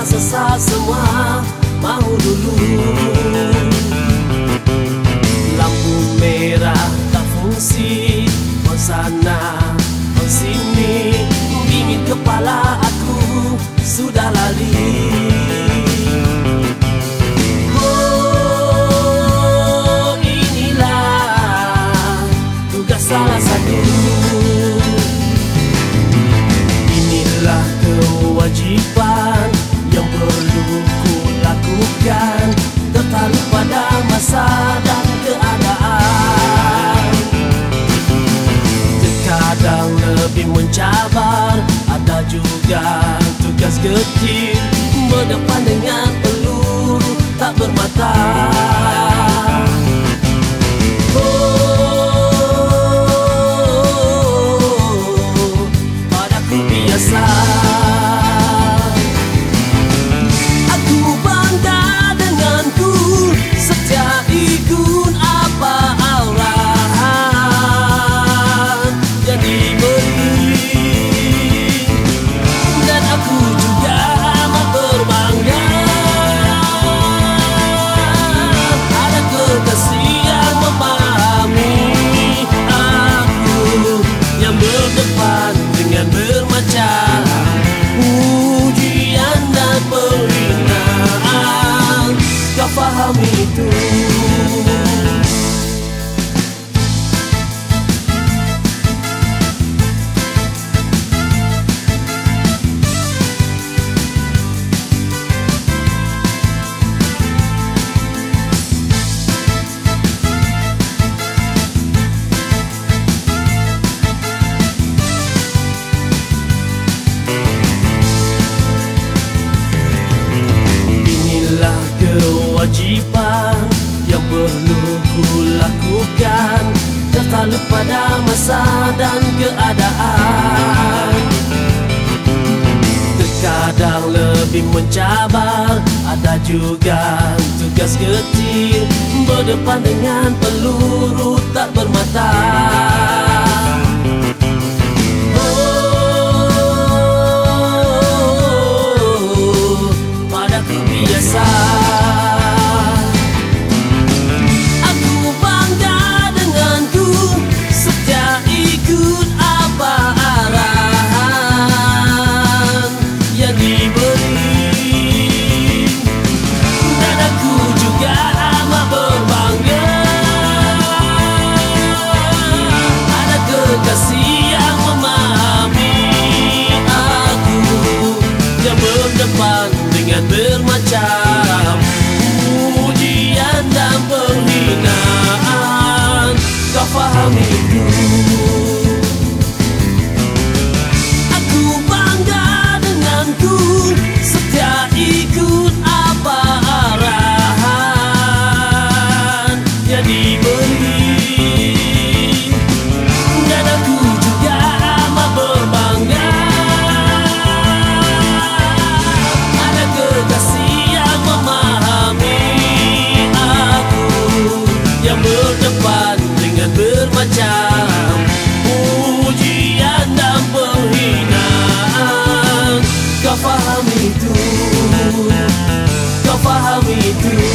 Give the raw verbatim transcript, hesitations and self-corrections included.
sesat semua mau dulu. Lampu merah tak fungsi, mau sana mau sini, dingin kepala aku sudah lali. Oh, inilah tugas salah satu. Inilah kewajiban yang perlu ku lakukan, tertakluk pada masa dan keadaan. Terkadang lebih mencabar, ada juga tugas kecil, berdepan dengan peluru tak bermata. Oh, padaku biasa. Aku bangga denganku, setia ikut apa arahan yang diberi. Dan aku juga amat berbangga, ada kekasih yang memahami aku, yang berdepan dengan bermacam ujian dan penghinaan. Kau faham itu? Kewajiban yang perlu ku lakukan, tertakluk pada masa dan keadaan. Terkadang lebih mencabar, ada juga tugas kecil, berdepan dengan peluru tak bermata. Oh, padaku biasa. Dengan bermacam ujian dan penghinaan, kau faham itu? Aku bangga denganku, setia ikut apa arahan yang diberi. Dan aku juga amat berbangga, berdepan dengan bermacam ujian dan penghinaan. Kau faham itu? Kau faham itu?